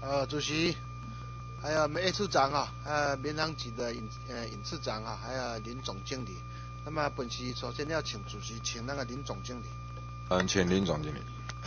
主席，还有A处长啊，民航局的尹次长啊，还有林总经理。那么本期首先要请主席，请那个林总经理。 请林总经理。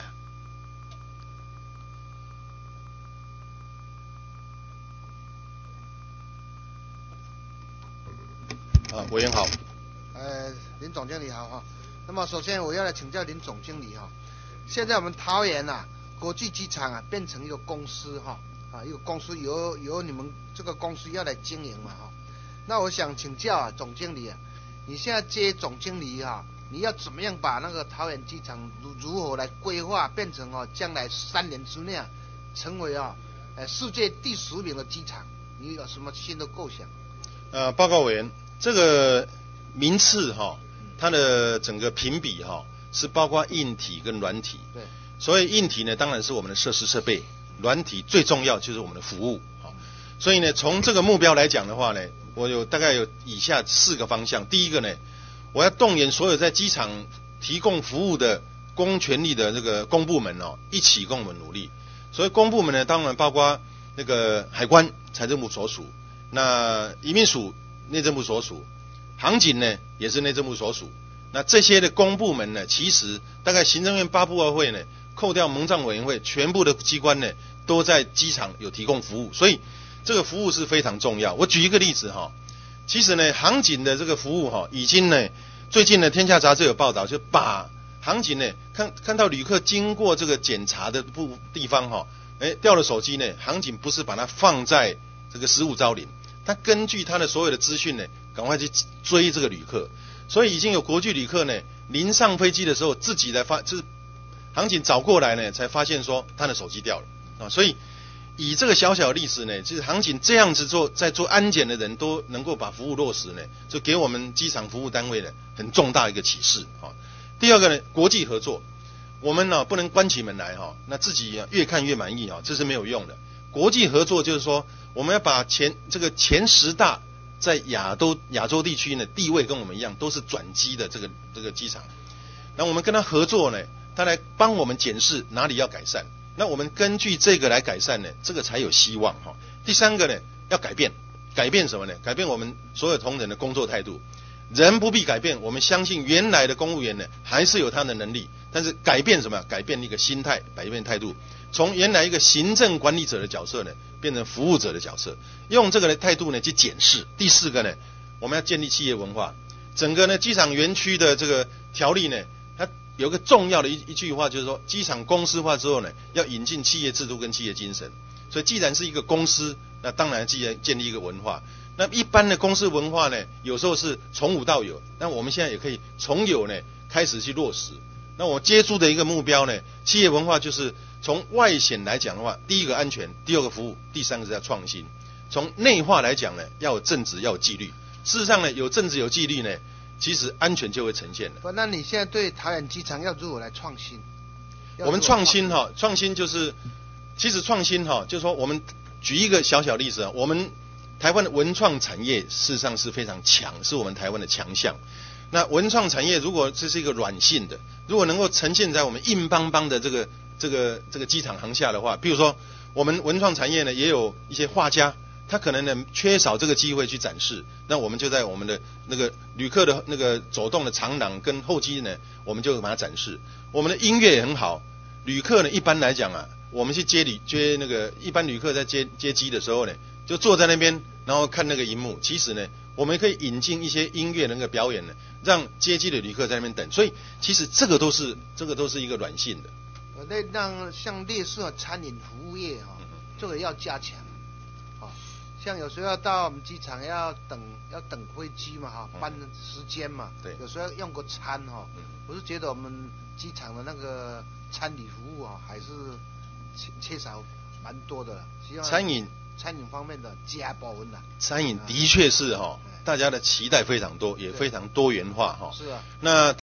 委员好。 林总经理好哈。那么首先我要来请教林总经理哈，现在我们桃园国际机场变成一个公司一个公司由你们这个公司要来经营嘛哈。那我想请教总经理你现在接总经理你要怎么样把那个桃园机场如何来规划，变成将来3年之内成为世界第10名的机场？你有什么新的构想？ 报告委员，这个名次它的整个评比是包括硬体跟软体。 对。所以硬体呢，当然是我们的设施设备；软体最重要就是我们的服务。所以呢，从这个目标来讲的话呢，我大概有以下4个方向。第一个呢，我要动员所有在机场提供服务的公权力的这个公部门一起跟我们努力。所以公部门呢，当然包括那个海关、财政部所属，那移民署、内政部所属，航警呢也是内政部所属。那这些的公部门呢，其实大概行政院8部2会呢，扣掉蒙藏委员会，全部的机关呢都在机场有提供服务，所以这个服务是非常重要。我举一个例子其实呢，航警的这个服务已经呢，最近呢，天下杂志有报道，就把航警呢看到旅客经过这个检查的地方掉了手机呢，航警不是把它放在这个失物招领，他根据他的所有的资讯呢，赶快去追这个旅客。所以已经有国际旅客呢，临上飞机的时候自己就是航警找过来呢，才发现说他的手机掉了所以以这个小小的例子呢，就是航警这样子在做安检的人都能够把服务落实呢，就给我们机场服务单位呢很重大一个启示第二个呢，国际合作，我们不能关起门来那自己越看越满意这是没有用的。国际合作就是说，我们要把前10大在亚洲地区呢地位跟我们一样，都是转机的这个机场。那我们跟他合作呢，他来帮我们检视哪里要改善。那我们根据这个来改善呢，这个才有希望第三个呢，要改变什么呢？改变我们所有同仁的工作态度。人不必改变，我们相信原来的公务员呢还是有他的能力，但是改变什么？改变一个心态，改变态度，从原来一个行政管理者的角色呢，变成服务者的角色，用这个的态度呢去检视。第4个呢，我们要建立企业文化。整个呢机场园区的这个条例呢，它有个重要的一句话，就是说机场公司化之后呢，要引进企业制度跟企业精神。所以既然是一个公司，那当然建立一个文化。那一般的公司文化呢，有时候是从无到有，那我们现在也可以从有呢开始去落实。那我接触的一个目标呢，企业文化就是从外显来讲的话，第一个安全，第2个服务，第3个是要创新。从内化来讲呢，要有正直，要有纪律。事实上呢，有正直有纪律呢，其实安全就会呈现了。 那你现在对桃园机场要如何来创新？ 我们创新创新就是，其实创新就是说，我们举一个小小例子我们台湾的文创产业事实上是非常强，是我们台湾的强项。那文创产业如果这是一个软性的，如果能够呈现在我们硬邦邦的这个机场航厦的话，比如说我们文创产业呢也有一些画家，他可能呢缺少这个机会去展示，那我们就在我们的那个旅客的那个走动的长廊跟候机呢，我们就把它展示。我们的音乐也很好，旅客呢一般来讲我们去接那个一般旅客在接机的时候呢，就坐在那边，然后看那个荧幕。其实呢，我们可以引进一些音乐的那个表演呢，让接机的旅客在那边等。所以其实这个都是一个软性的。 那让像类似餐饮服务业这个要加强像有时候要到我们机场要等飞机嘛班时间嘛， 对， 有时候要用个餐我是觉得我们机场的那个餐饮服务还是缺少蛮多的。希望餐饮方面的加部分餐饮的确是大家的期待非常多，也非常多元化是那